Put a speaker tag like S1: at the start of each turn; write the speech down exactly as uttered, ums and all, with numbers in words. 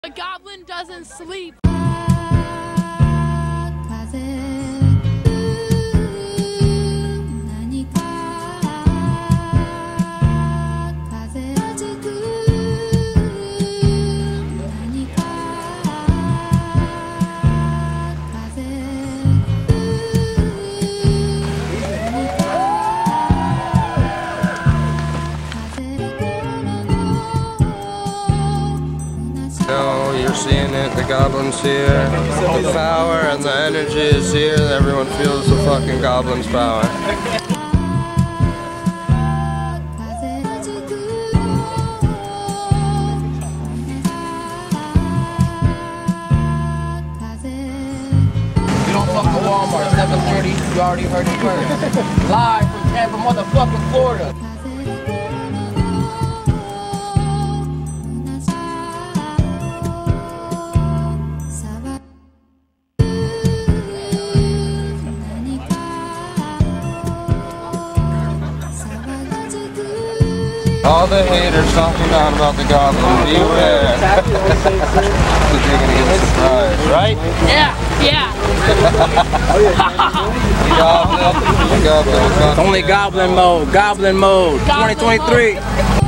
S1: The goblin doesn't sleep.
S2: So you're seeing it, the goblin's here, the power and the energy is here, and everyone feels the fucking goblin's power.
S3: You don't fuck with Walmart, seven thirty, you already heard it first. Live from Tampa, motherfucking Florida.
S2: All the haters talking down about the goblin, beware. Because you're gonna get a surprise, right?
S1: Yeah, yeah.
S2: Goblin, goblin, goblin.
S3: Only goblin mode, goblin mode,
S1: Goblin
S3: twenty twenty-three.